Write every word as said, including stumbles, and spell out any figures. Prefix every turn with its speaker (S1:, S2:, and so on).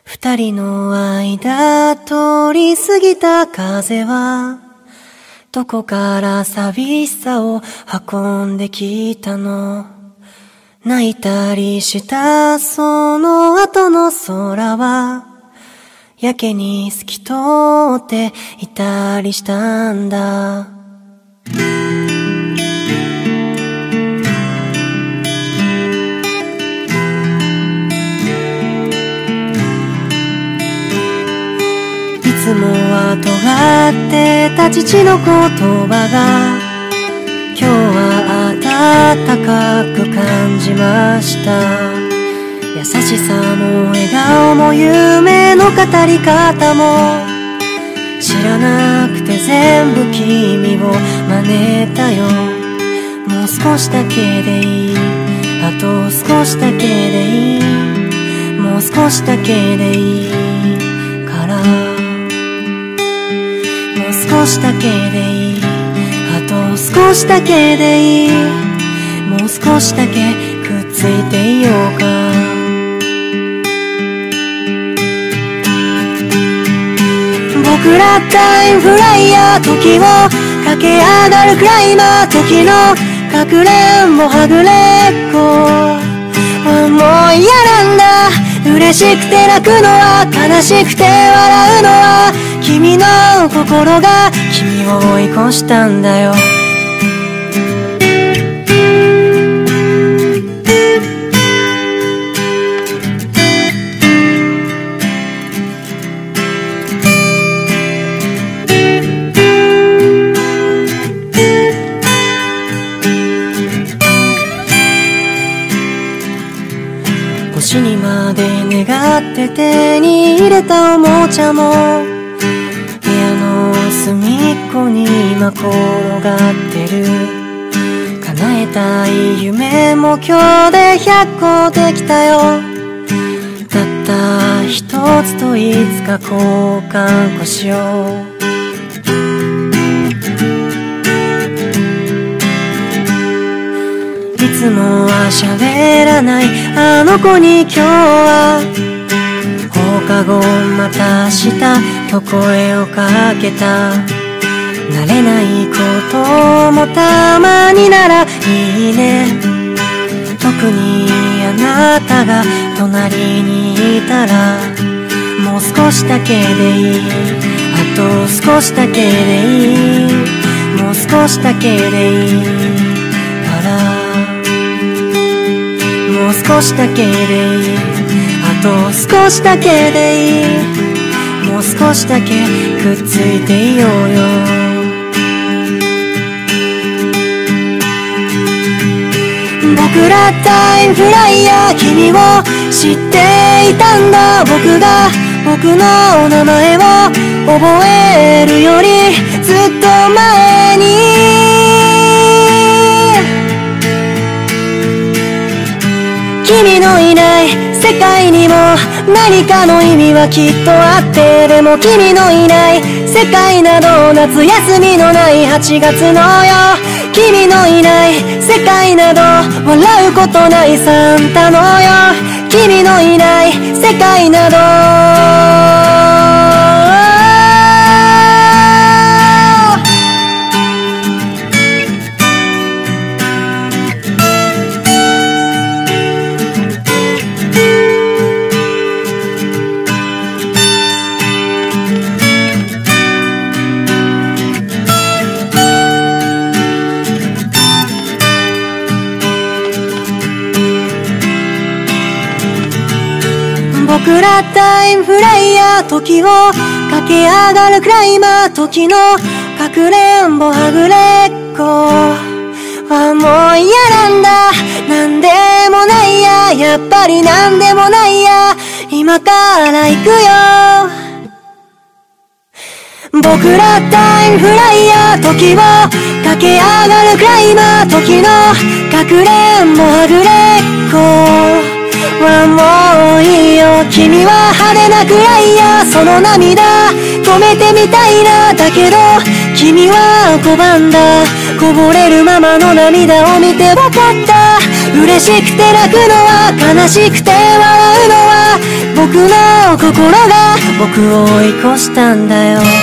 S1: 二人の間通り過ぎた風はどこから寂しさを運んできたの。泣いたりしたその後の空はやけに透き通っていたりしたんだ。いつもは尖ってた父の言葉が今日は温かく感じました。優しさも笑顔も夢の語り方も知らなくて全部君を真似たよ。もう少しだけでいい、あと少しだけでいい、もう少しだけでいいから少しだけでいい、あと少しだけでいい、もう少しだけくっついていようか。僕らタイムフライヤー、時を駆け上がるクライマー、時のかくれんぼはぐれっこ。もう嫌なんだ、嬉しくて泣くのは悲しくて笑うのは君の心が君を追い越したんだよ。星にまで願って手に入れたおもちゃも部屋の隅っこに今転がってる。叶えたい夢も今日でひゃっこできたよ。たった一つといつか交換こしよう。いつもは喋らないあの子に今日は放課後また明日と声をかけた。慣れないこともたまにならいいね。特にあなたが隣にいたらもう少しだけでいい、あと少しだけでいい、もう少しだけでいいからもう少しだけでいい、あと少しだけでいい、もう少しだけくっついていようよ。僕らタイムフライヤー、君を知っていたんだ。僕が僕の名前を覚えるよりずっと前に君のいない世界にも何かの意味はきっとあって、でも君のいない世界など夏休みのないはちがつのよ、君のいない世界など笑うことないサンタのよ、君のいない世界など僕らタイムフライヤー、時を駆け上がるクライマー、時のかくれんぼはぐれっこはもう嫌なんだ、なんでもないや、やっぱりなんでもないや、今から行くよ。僕らタイムフライヤー、時を駆け上がるクライマー、時のかくれんぼはぐれっこはもういいよ。君は派手なくらいや、その涙止めてみたいな。だけど君は拒んだ、こぼれるままの涙を見て分かった。嬉しくて泣くのは悲しくて笑うのは僕僕の心が僕を追い越したんだよ。